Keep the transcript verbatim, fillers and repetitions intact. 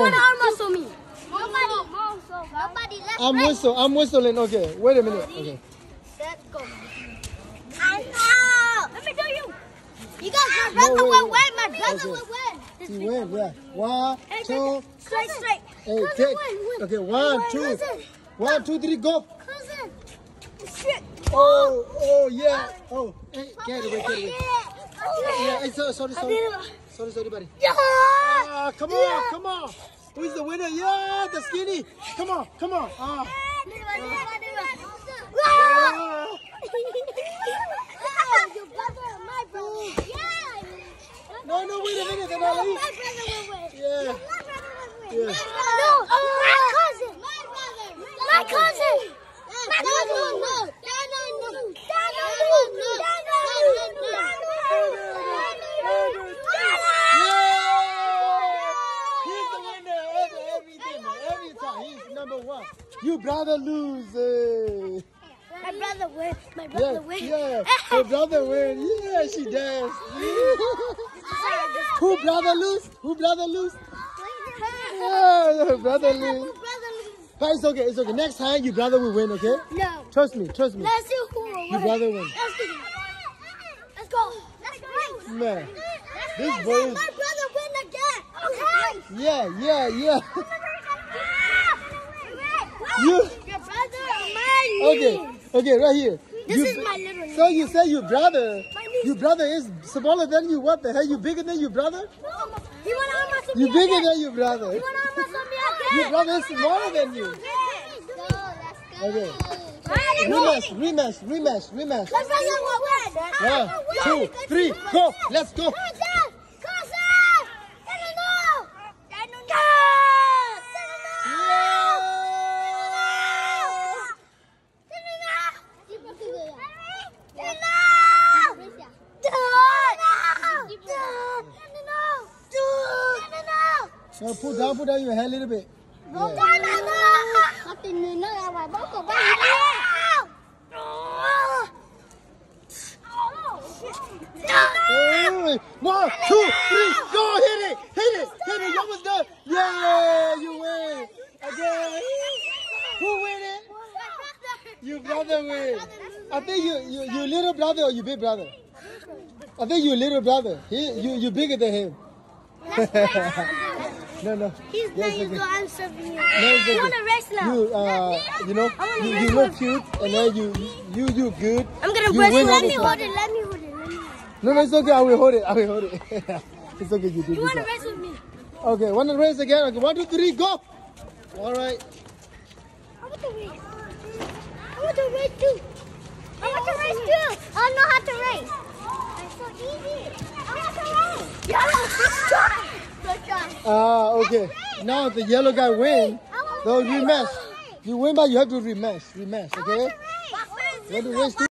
wanna arm wrestle me? Nobody. Nobody left. I'm whistling. I'm whistling. Okay. Wait a minute. Okay. Set, go. I know. Let me do you. You guys, my brother No, wait, will wait. win. My brother Okay. will win. You win. Yeah. One, Hey, two. straight, straight. Hey, Cousin, take. win, win. Okay. One, Win, two. cousin. One, two, three. Go. Cousin. Shit. Oh, oh, yeah. Oh, hey, get it away, get it away. Yeah. Yeah, hey, sorry, sorry, sorry. Sorry, sorry, buddy. Yeah. Ah, come on, come on. Who's the winner? Yeah, the skinny. Come on, come on. Ah. Ah. Your brother, my brother. Yeah. No, no, wait a minute. They're not leaving. My brother will win. Yeah. My brother will win. Yeah. No, my cousin. My brother. My cousin. My cousin. No, no, no. He's the winner every, everything, every time. He's number one. You brother lose. My brother win. My brother Yeah, win. yeah. Her brother win. Yeah, she does. Who brother lose? Who brother lose? Yeah, her brother lose. But it's okay, it's okay. Next time, your brother will win, okay? No. Trust me, trust me. Let's do who will win. Your brother win. Let's do it. Let's go. Let's go. Man, this Let's boy let is... my brother win again. Okay. Yeah, yeah, yeah. You... Your brother, my niece. Okay, okay, right here. This You- is my little niece. So you say your brother, My niece. your brother is smaller than you. What the hell? You bigger than your brother? You want to arm wrestle You me bigger again? than your brother. You want to arm wrestle me again? Your brother is smaller than you. Okay. Rematch, rematch, rematch, rematch. My brother will win. One, two, three, go. Let's go. Now put down, put down your head a little bit. Yeah. Hey, one, two, three, go, hit it, hit it, hit it, you almost done. Yeah, you win. Again. Who win it? Your brother win. I think you, you, your little brother or your big brother? I think your little brother. He, you, you're bigger than him. No, no. He's Yes, nine years okay. old. I'm seven years No, it's old. I okay. want to race now. You, uh, you know, wanna you, race you look with- cute, and then you, you, you good. I'm gonna You race. win all Let the me time. hold it. Let me hold it. Let me hold it. No, no, it's okay. I will hold it. I will hold it. It's okay. You did You good want to job. race with me? Okay, want to race again? Okay, one, two, three, go. All right. I want to race. I want to race too. I want to race too. I know how to race. It's so easy. I want to race. Yeah, good job. Ah, okay. Now the yellow guy win. So rematch. You win, but you have to rematch. Rematch, okay? I want to race. You have to race too.